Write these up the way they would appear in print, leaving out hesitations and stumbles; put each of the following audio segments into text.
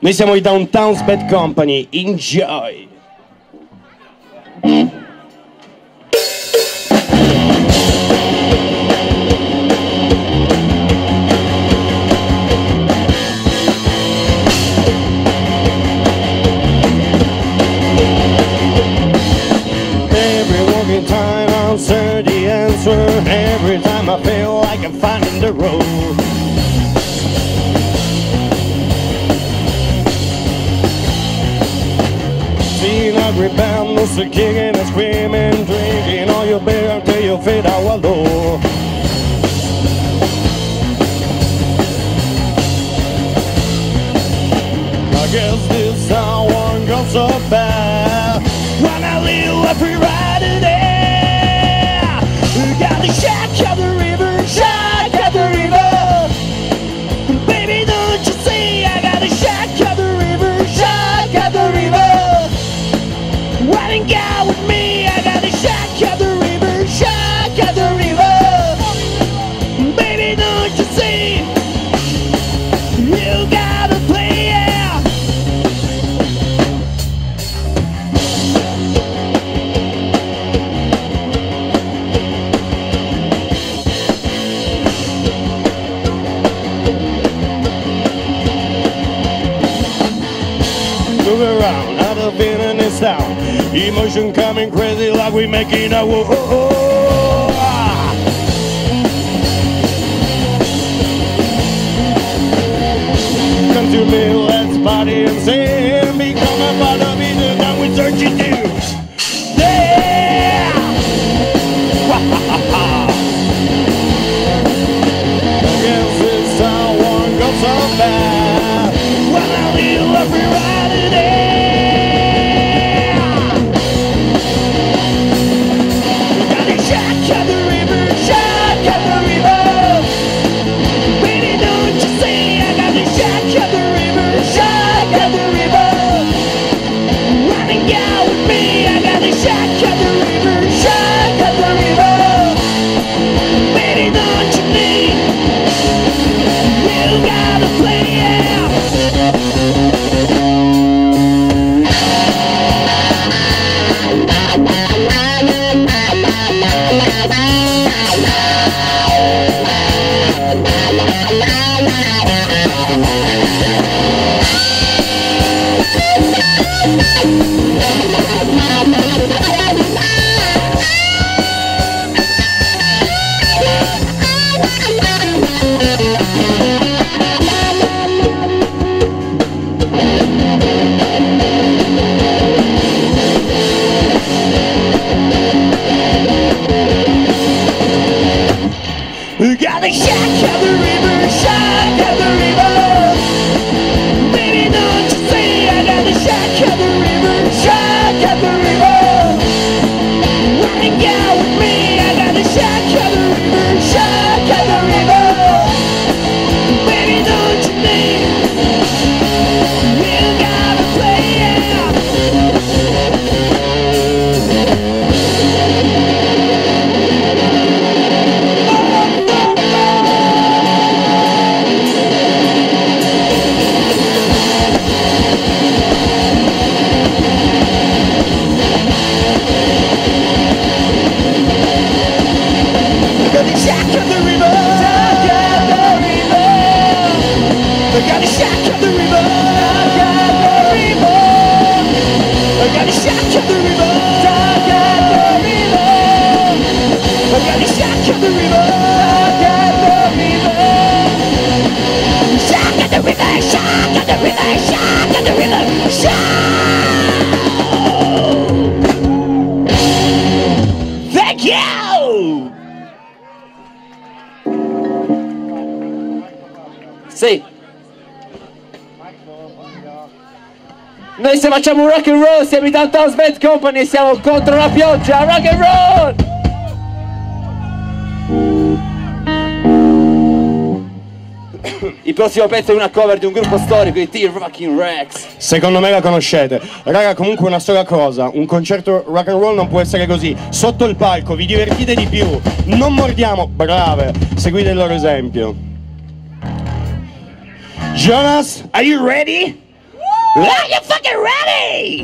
Noi siamo i Downtown's Bad Company, enjoy! Time answer the answer. Every time I feel like I'm finding the road. Seeing every band, no kicking and screaming, drinking all your beer until you fade out low. I guess this sound won't go so bad when I live every Friday day. Got the shack at the river, shack at the river. Baby, don't you see? I got a shack at the river, shack at the river. Riding out with me, I got a shack at the river, shack at the river. Baby, don't you see? You gotta play, yeah. Move around, out of being in this town. Emotion coming crazy like we making a woo. Come to me, let's party and sing. Become a part of me, and now we search you do. Yeah! Against this town won't go so bad. When I live every Friday day. We got a shack at the river, shack at the river. Baby, don't you see? I got a shack at the river, shack at the river. Running out with me, I got a shack at the river, shack at the river. Baby, don't you need? You gotta play, yeah. We got a shack at the river, shack at the river. Baby, don't you see? I got a shack at the river, shack at the river. Running out with me, I got a shack at the river, shack at the river. Baby, don't you need? You gotta play, yeah. Shack at the river, shack at the river. I got a shack at the river, shack at the river. I got a shack at the river, shack at the river. I got a shack at the river, shack at the river. Shack at the river, shack at the river, shack at the river, shack. Thank you. Sì. Noi se facciamo un rock and roll siamo i Downtown's Bad Company e siamo contro la pioggia. Rock and roll! Il prossimo pezzo è una cover di un gruppo storico, i T-Rockin' Rex. Secondo me la conoscete. Raga, comunque una sola cosa, un concerto rock and roll non può essere così. Sotto il palco vi divertite di più, non mordiamo, brave, seguite il loro esempio. Jonas, are you ready? Are you fucking ready?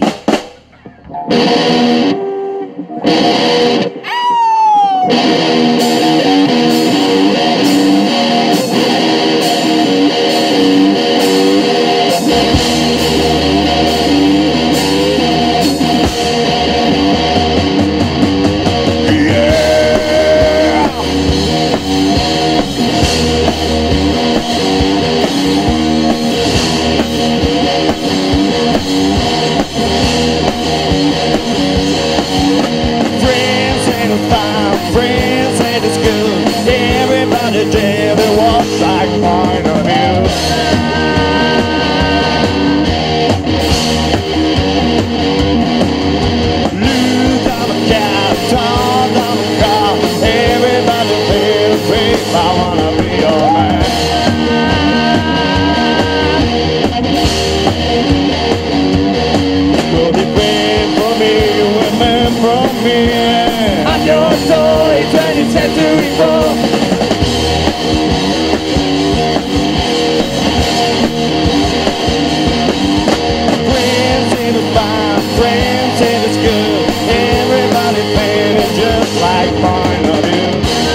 Friends and it's good. Everybody there that walks like point of view. Lose on the cat, turned on the car. Everybody there, babe, I wanna be your man. So they pray for me, women from me. Your toy, 20th century fool. Friends in the fine, friends in the school. Everybody painted just like point of view.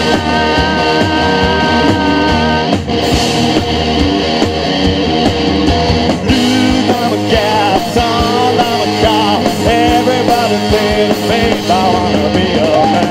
Blue on the gas, on the car. Everybody painted, babe, I wanna be your man.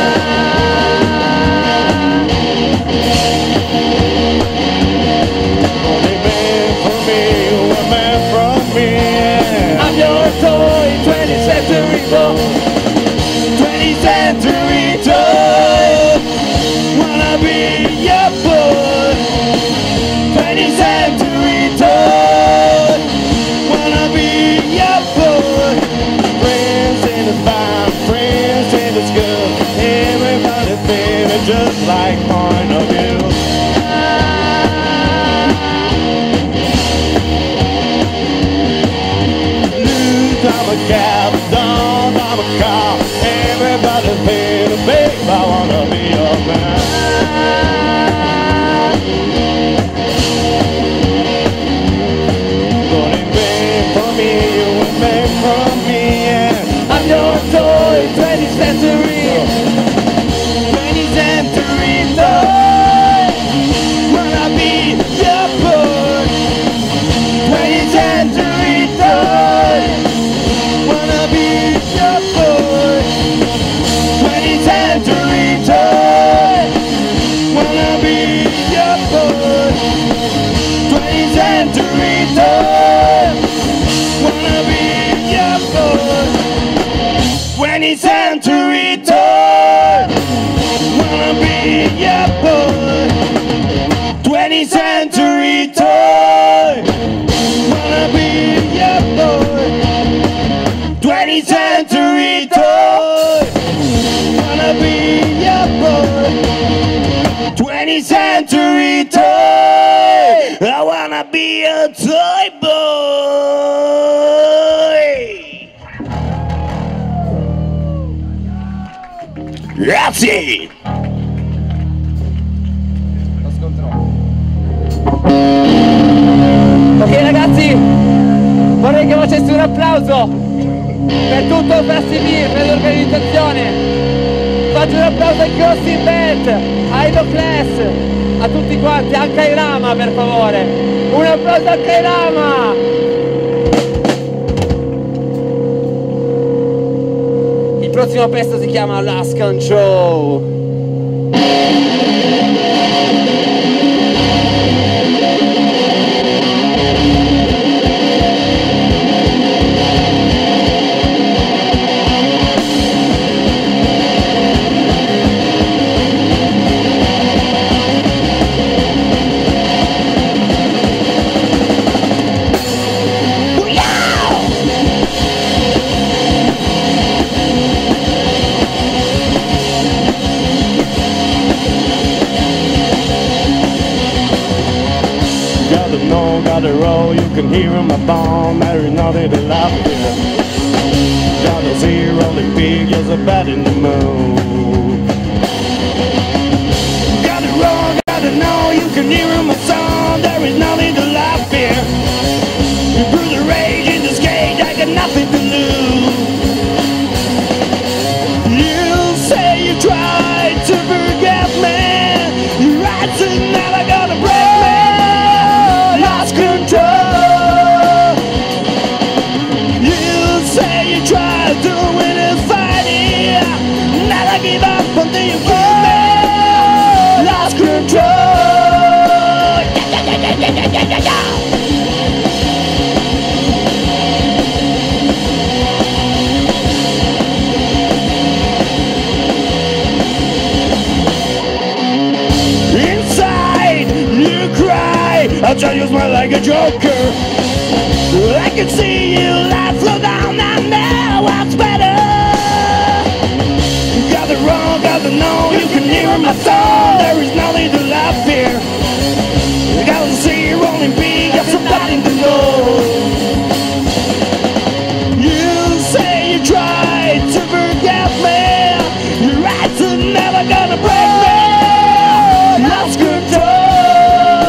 I'm your toy, 20th century boy. 20th century toy. Wanna be your boy. 20th century toy. Wanna be your boy. Friends in the fine, friends in the school. Everybody feeling just like point of view. I'm a cab, down, I'm a car. Everybody pay the babe, I wanna be your man. Gonna pay for me, you will pay for me, yeah. I'm your toy, 20th century. 20th century toy. Wanna be your boy. 20th century toy. Wanna be your boy. 20th century toy. Wanna be your boy. 20th century toy. Wanna be your boy. 20th century toy. Wanna be your boy. 20th century toy. Wanna be your boy. 20th century toy. Wanna be your boy. 20th century toy. I wanna be a toy boy. Grazie. Ok ragazzi, vorrei che facessi un applauso per tutto il Festival, per l'organizzazione. Faccio un applauso ai Crossing Band, ai No Class, a tutti quanti, anche ai Rama per favore. Un applauso anche ai Rama! Il prossimo pezzo si chiama Last Control. Gotta roll, you can hear in my bone, there is nothing to laugh at. Gotta see rolling big, you're so bad in the mood. Gotta roll, gotta know, you can hear in my song, there is nothing to laugh at. You through the rage, try doing is fighting. Never give up until you give me lost control. Inside you cry, I'll tell you smile like a joker. I can see you laugh, slow down, I know what's better. Got it wrong, got to know, you can hear my soul. There is nothing to laugh here. Got to see you rolling big, got something to know. You say you tried to forget me. Your rights are never gonna break me. Lost control.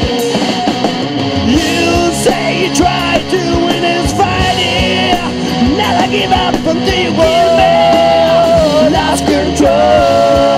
You say you tried to win this fighting. Never give up until you give me lost control.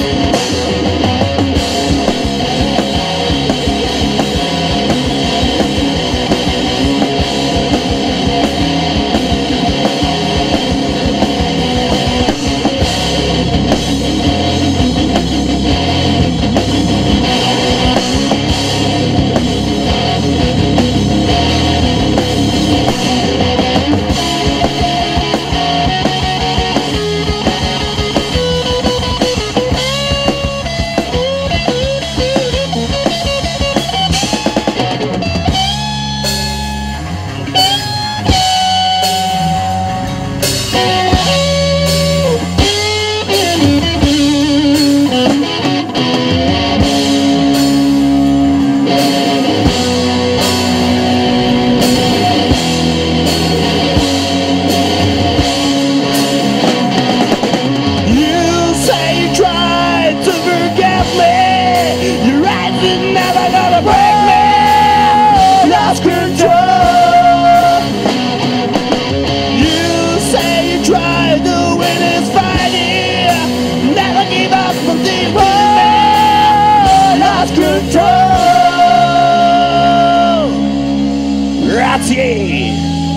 Grazie!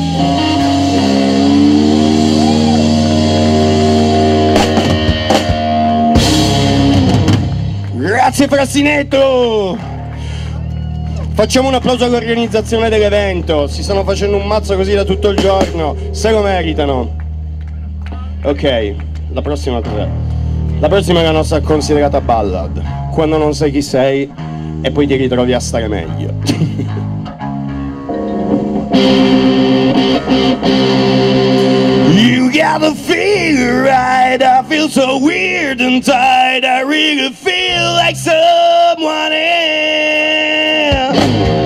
Grazie Frassinetto! Facciamo un applauso all'organizzazione dell'evento, si stanno facendo un mazzo così da tutto il giorno, se lo meritano. Ok, la prossima cos'è? La prossima è la nostra considerata ballad, quando non sai chi sei e poi ti ritrovi a stare meglio. You gotta feel right, I feel so weird and tight, I really feel like someone else.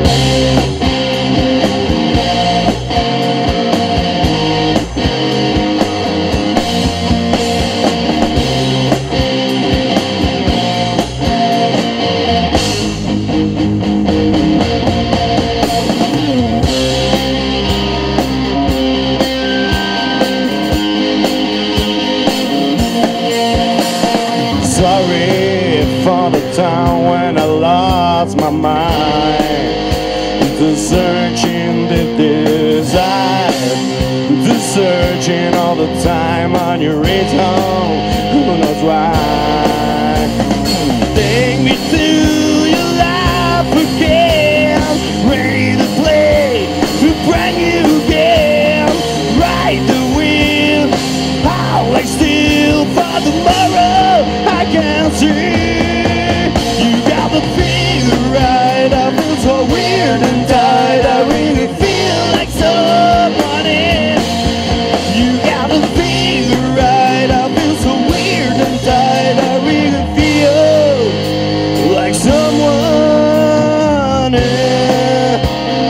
Sorry for the time when I lost my mind, the searching, the desire, the searching all the time on your return, who knows why. Take me to your life again, ready to play a brand new game, ride the wind, I'll like still for tomorrow. I can't see. You got the feel right. I feel so weird and tight. I really feel like someone else. You got the feel right. I feel so weird and tight. I really feel like someone else.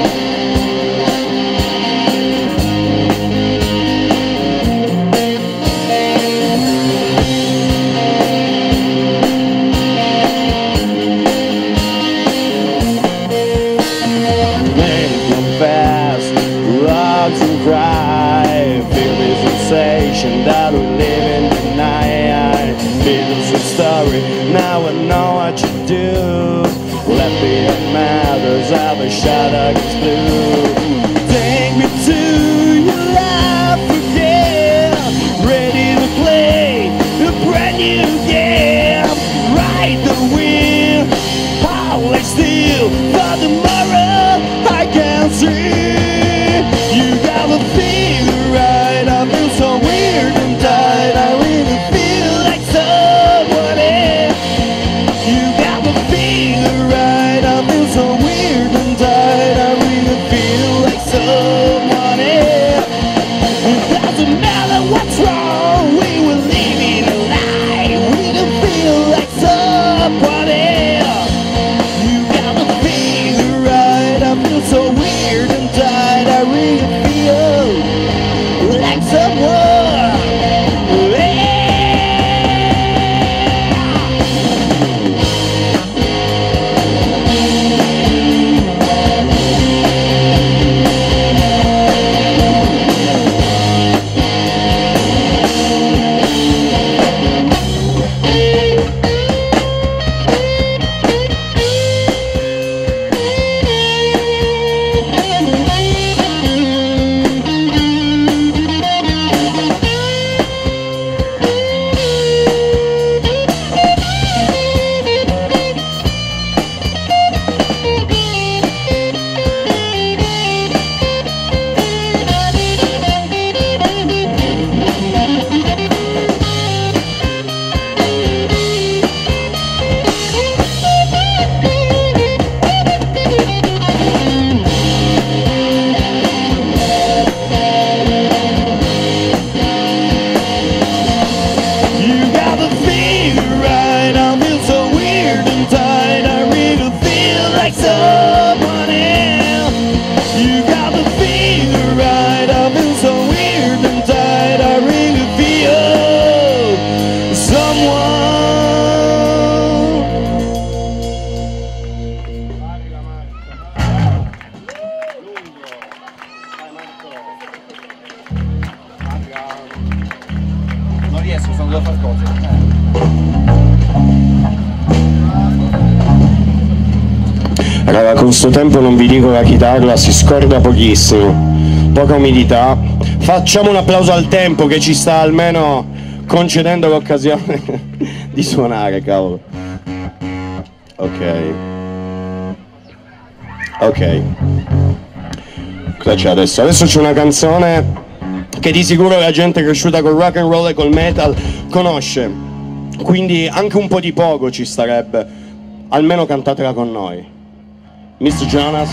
And cry, feel the sensation that we live in the night. Feel the story, now I know what you do. Left behind matters, have a shot against blue. Take me to your life again. riesco, sono due far cose. Raga, con sto tempo non vi dico, la chitarra si scorda pochissimo, poca umidità. Facciamo un applauso al tempo che ci sta almeno concedendo l'occasione di suonare, cavolo. Ok. Cosa c'è adesso? Adesso c'è una canzone che di sicuro la gente cresciuta col rock and roll e col metal conosce, quindi anche un po' di poco ci starebbe, almeno cantatela con noi. Mr. Jonas.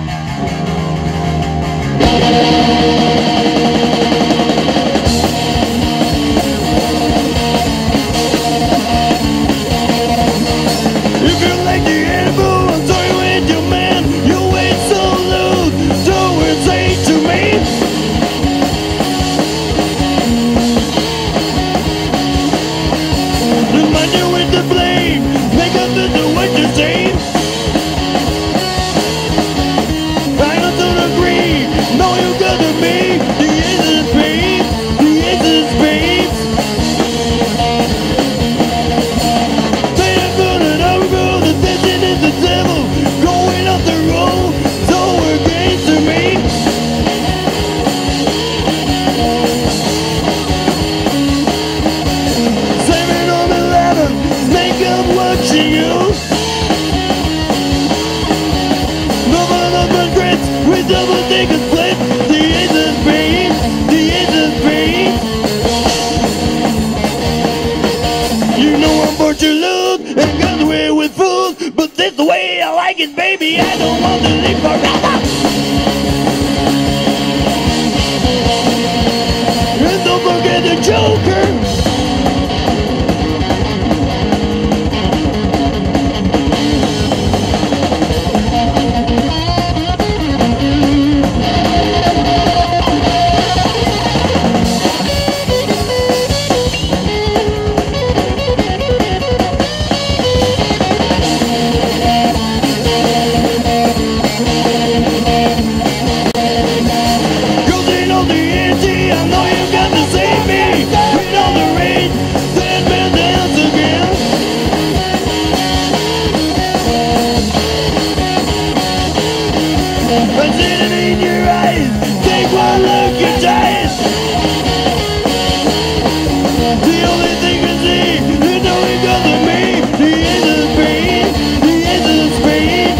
If you like the animal, I'm sorry with your man. You wait so low, don't say to me. Remind you with the blame, make up the what you say. I don't agree, no you gotta be. The answer is pain, the answer is pain. Say I'm gonna outgrow the tension is the devil, going off the road, so against me. Saving on the ladder, make up watching you. No one of my grits, we double take a split. The end is pain, the end is pain. You know I'm born to lose and got away with fools, but that's the way I like it, baby. I don't want to live forever. And don't forget the Joker. Cruising on the empty, I know you got to save me. With all the rain, then been dance again. I'm sitting in your eyes, take one look, you're tired. The only thing I see, you know it got to me. The end is pain, the end is pain.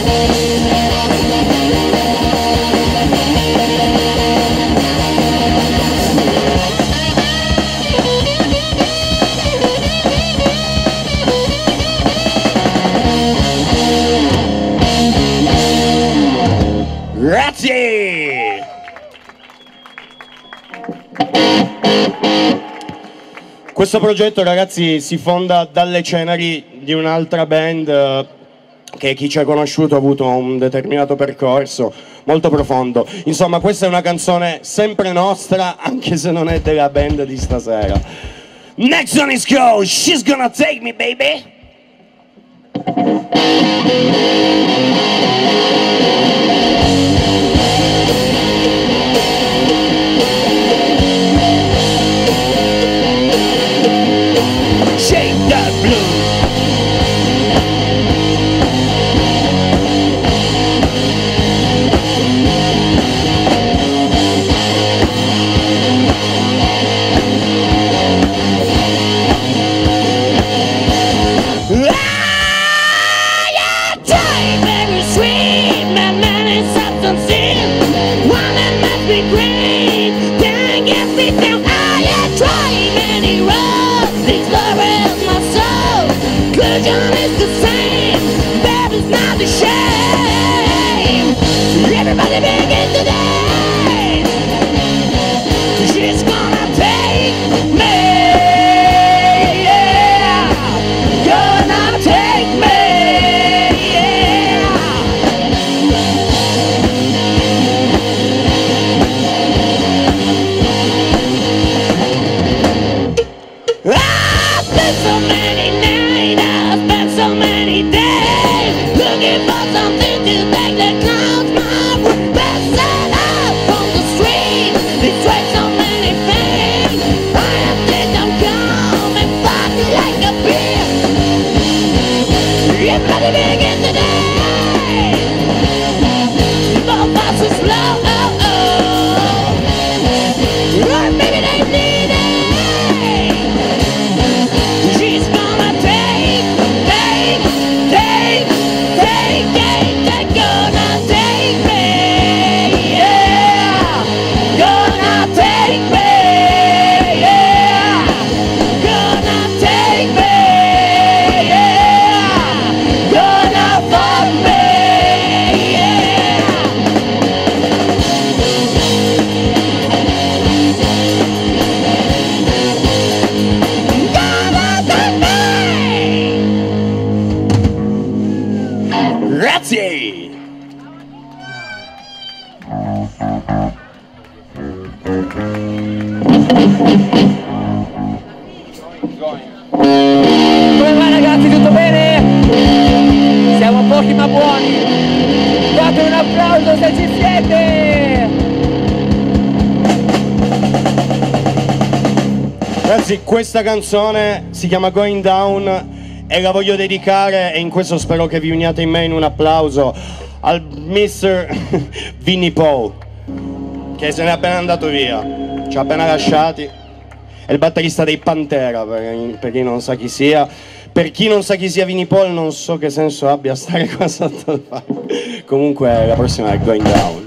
Grazie! Questo progetto, ragazzi, si fonda dalle ceneri di un'altra band che chi ci ha conosciuto ha avuto un determinato percorso molto profondo. Insomma, questa è una canzone sempre nostra, anche se non è della band di stasera. Next one is called She's Gonna Take Me, Baby. Shake that blue. Everybody begin today. She's gonna take me, yeah. Gonna take me, yeah. Ragazzi, questa canzone si chiama Going Down e la voglio dedicare, e in questo spero che vi uniate in me in un applauso, al Mr. Vinnie Paul, che se n'è appena andato via, ci ha appena lasciati. È il batterista dei Pantera, per chi non sa chi sia. Per chi non sa chi sia Vinnie Paul, non so che senso abbia stare qua sotto il palco. Comunque la prossima è Going Down.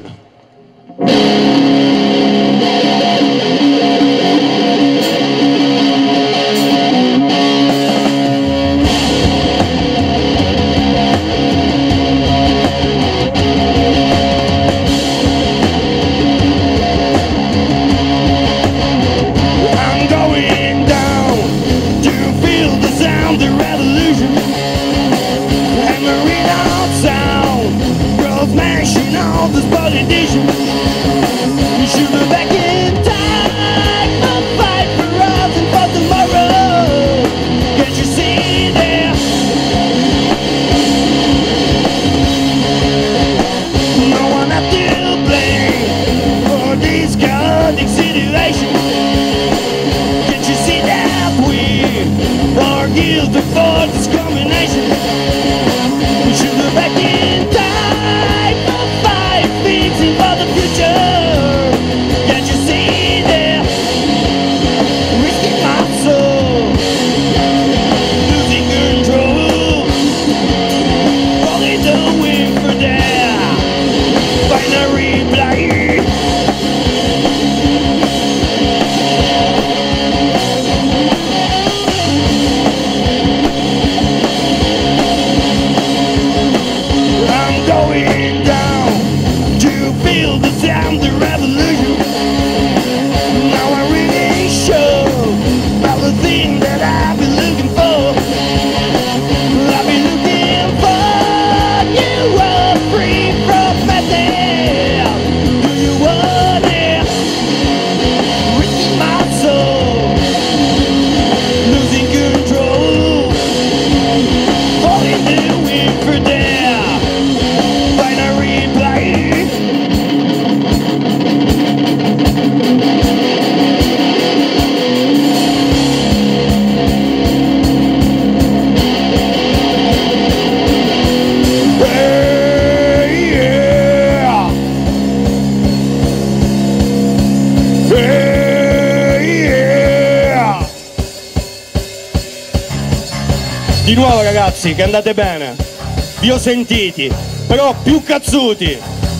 Di nuovo ragazzi, che andate bene, vi ho sentiti, però più cazzuti.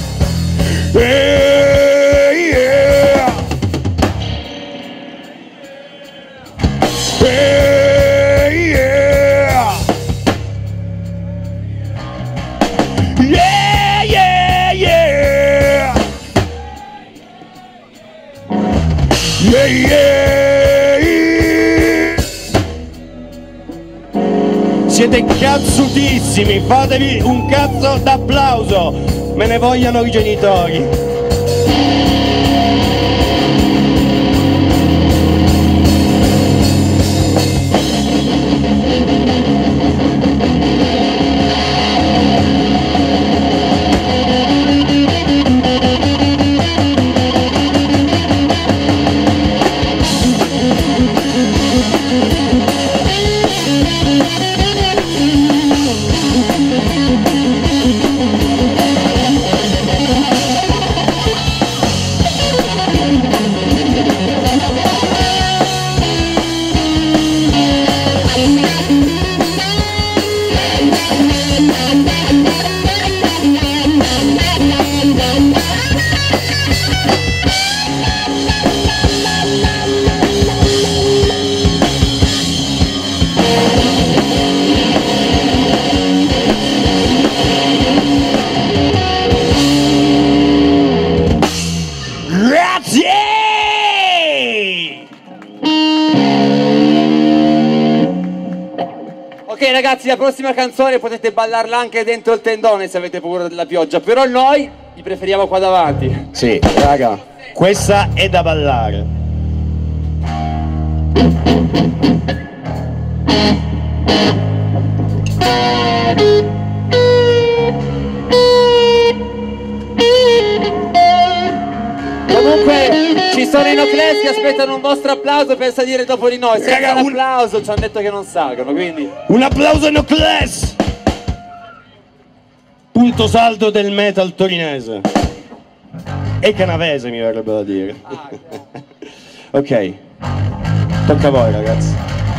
Siete cazzutissimi, fatevi un cazzo d'applauso, me ne vogliano i genitori. Ok ragazzi, la prossima canzone potete ballarla anche dentro il tendone se avete paura della pioggia, però noi vi preferiamo qua davanti. Sì, raga, questa è da ballare. Come Comunque ci sono i Nocles che aspettano un vostro applauso per salire dopo di noi. Senza Raga, un applauso ci hanno detto che non salgono, quindi Un applauso a Nocles! Punto saldo del metal torinese. E canavese mi verrebbe da dire. Ok, tocca a voi ragazzi.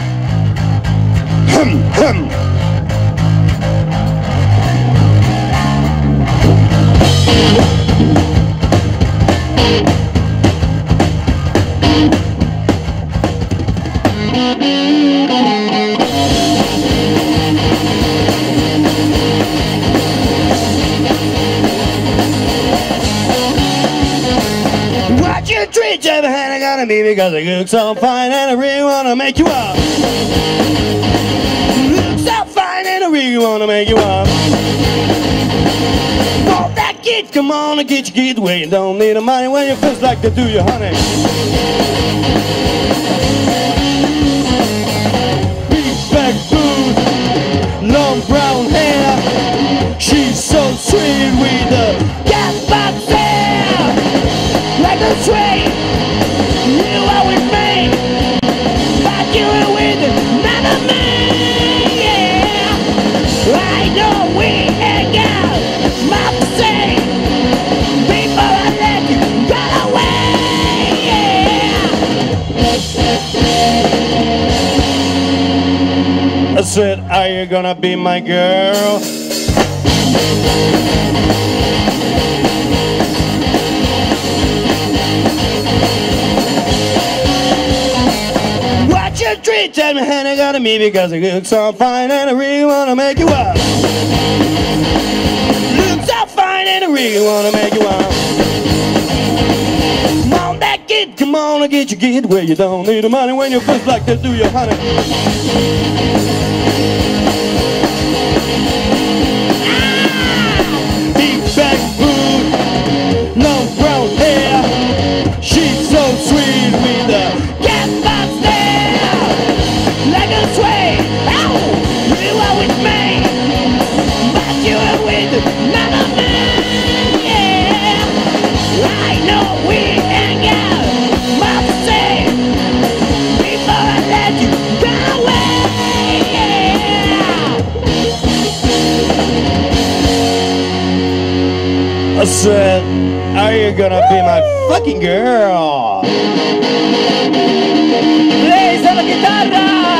Watch your treat, Jeb, and I gotta be because it looks so fine and I really wanna make you up. Looks so fine and I really wanna make you up. Want that kid, come on and get your kid where you don't need the money when you feels like to do your honey. Big back boot, long brown hair. She's so sweet with the gas box hair. Like a train, you are with me, but you are with another man, yeah. I know we ain't got much to say before I let you run away, yeah. I said, are you gonna be my girl? Watch your treat, tell me hand I got me because it looks so fine and I really wanna make you up. Looks so fine and I really wanna make you up. Come on that kid, come on and get your kid where you don't need the money when you first like to do your honey. Big back boot, long brown hair. She's so sweet with the gas box there. Like a sway, ow, you are with me, but you are with another man, yeah. I know we ain't got much to say before I let you run away, yeah. I said, are you gonna be my fucking girl? Blaze alla chitarra!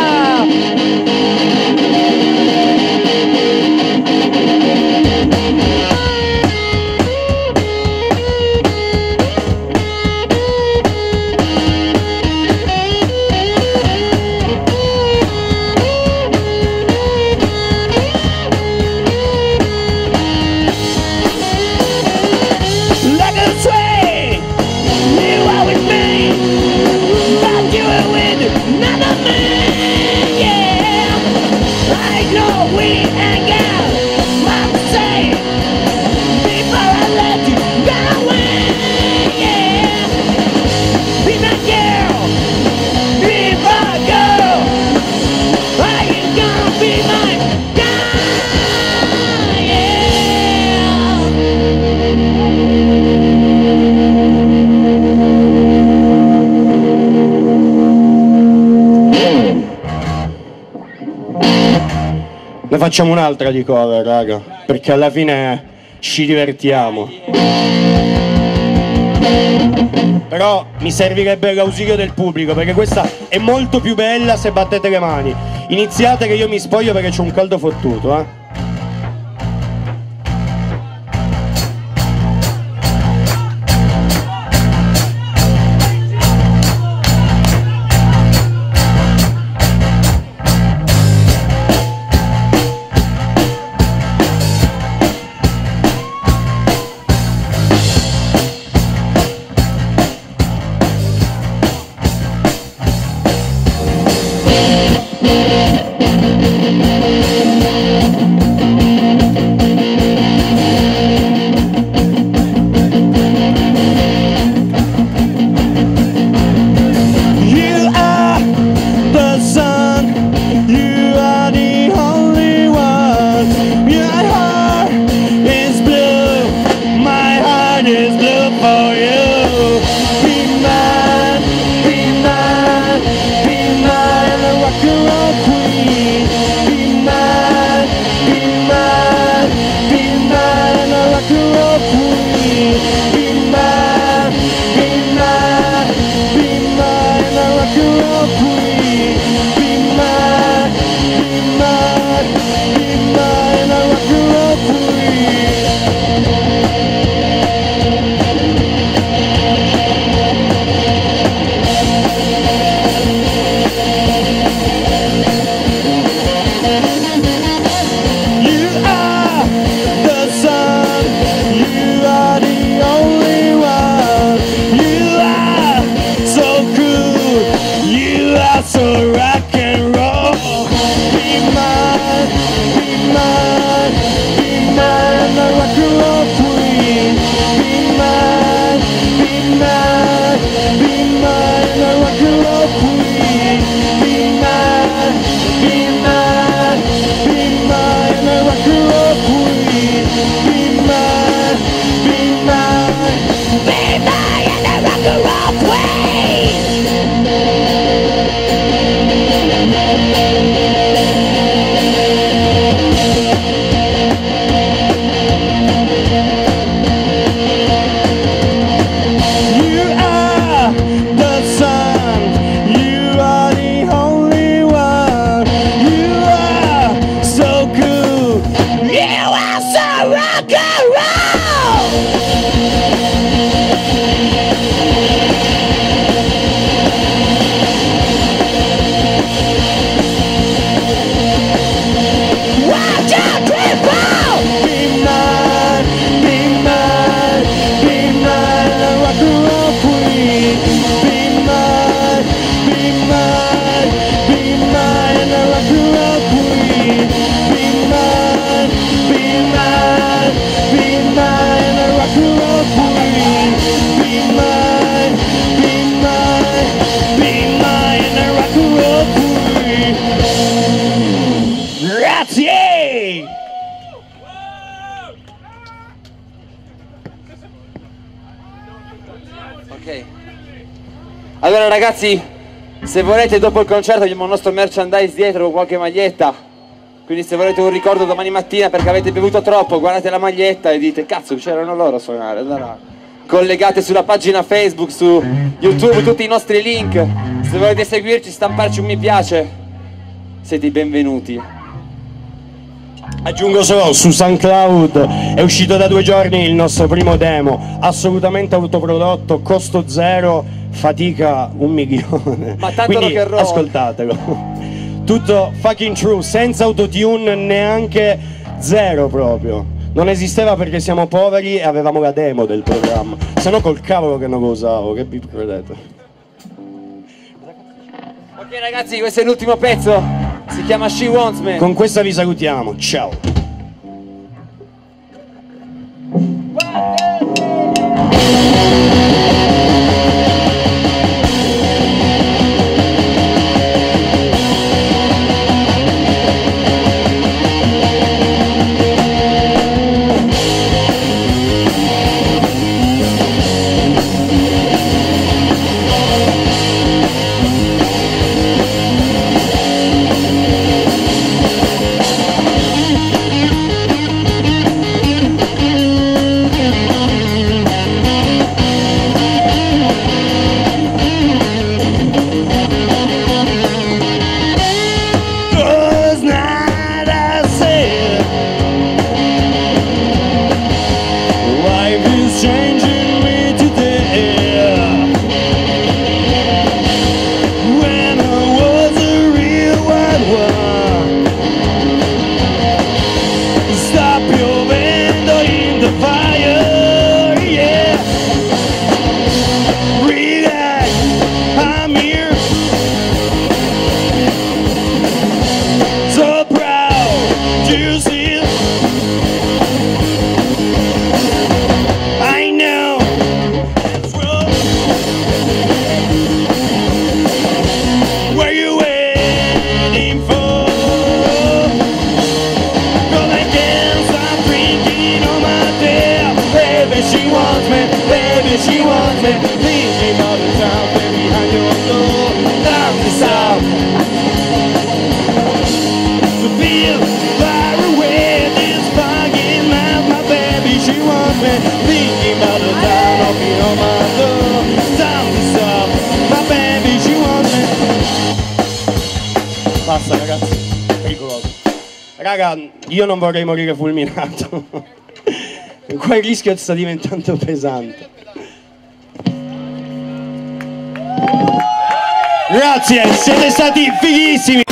Like a train, you are with me, but you are with another man, yeah. I know we ain't got much to say before I let you run away, yeah. Be my girl, be my girl. Are you gonna be my guy, yeah. Ne facciamo un'altra di cover, raga, perché alla fine ci divertiamo. Però mi servirebbe l'ausilio del pubblico, perché questa è molto più bella se battete le mani. Iniziate che io mi spoglio perché c'ho un caldo fottuto, eh. Allora ragazzi, se volete dopo il concerto abbiamo il nostro merchandise dietro con qualche maglietta, quindi se volete un ricordo domani mattina perché avete bevuto troppo, guardate la maglietta e dite cazzo c'erano loro a suonare. Allora collegate sulla pagina Facebook, su YouTube, tutti i nostri link. Se volete seguirci, stamparci un mi piace, siete i benvenuti. Aggiungo solo, su SoundCloud è uscito da 2 giorni il nostro primo demo, assolutamente autoprodotto, costo zero, fatica 1 milione. Ma tanto quindi rock and roll. ascoltatelo. Tutto fucking true, senza autotune, neanche zero proprio. Non esisteva perché siamo poveri e avevamo la demo del programma. Se no col cavolo che non lo usavo, che vi credete? Ok ragazzi, questo è l'ultimo pezzo, si chiama She Wants Me. Con questa vi salutiamo, ciao. She wants me, thinking all the time, baby, behind your door, down the south. To feel far away, this fucking mouth, my baby, she wants me, thinking all the time, knocking on my door, down the south, my baby, she wants me. Basta ragazzi, pericoloso. Raga, io non vorrei morire fulminato. Qua il rischio sta diventando pesante. Grazie, siete stati fighissimi.